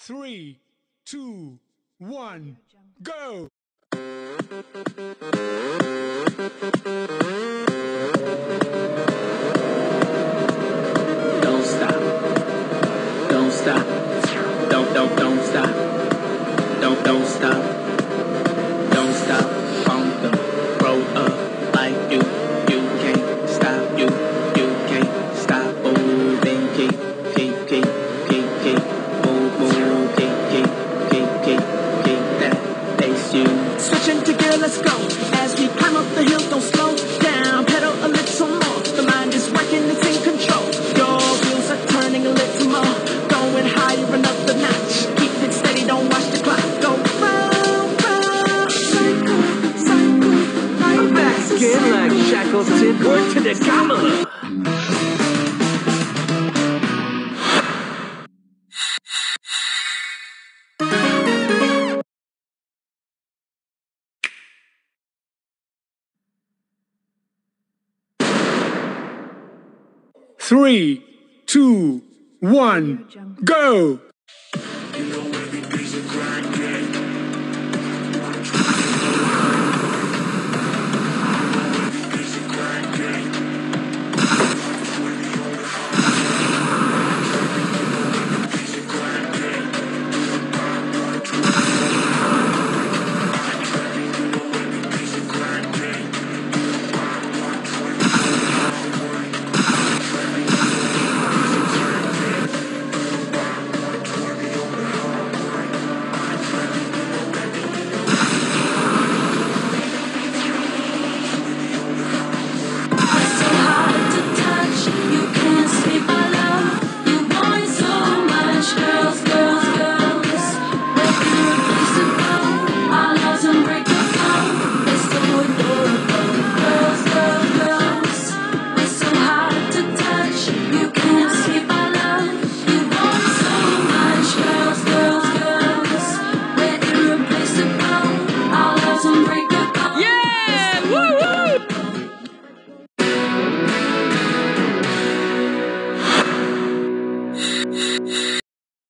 3, 2, 1, go! Don't stop. Don't stop. Don't stop. Don't stop. Don't stop. Pump the roll up like you can't stop. You can't stop. Moving, keep. Move, keep that pace. You switching to gear, let's go. As we climb up the hill, don't slow down. Pedal a little more. The mind is working, it's in control. Your wheels are turning a little more. Going higher another notch. Keep it steady, don't watch the clock. Go round, round. Cycle. I'm back again like Shackleton. Work to the gala. 3, 2, 1, go! You know everything's a grind, yeah.